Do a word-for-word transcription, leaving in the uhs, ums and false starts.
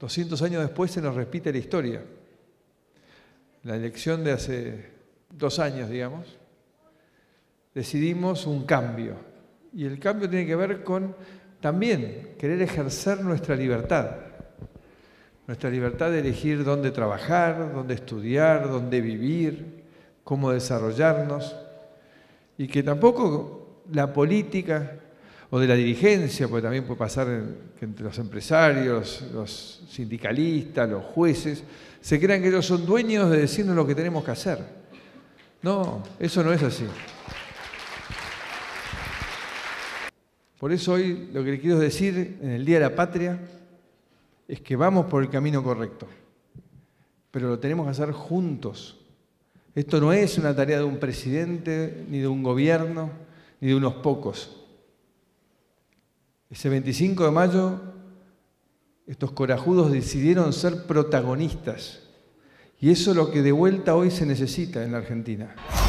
doscientos años después se nos repite la historia. La elección de hace dos años, digamos, decidimos un cambio. Y el cambio tiene que ver con también querer ejercer nuestra libertad. Nuestra libertad de elegir dónde trabajar, dónde estudiar, dónde vivir, cómo desarrollarnos. Y que tampoco la política o de la dirigencia, porque también puede pasar en, que entre los empresarios, los sindicalistas, los jueces, se crean que ellos son dueños de decirnos lo que tenemos que hacer. No, eso no es así. Por eso hoy lo que le quiero decir en el Día de la Patria es que vamos por el camino correcto, pero lo tenemos que hacer juntos. Esto no es una tarea de un presidente, ni de un gobierno, ni de unos pocos. Ese veinticinco de mayo, estos corajudos decidieron ser protagonistas. Y eso es lo que de vuelta hoy se necesita en la Argentina.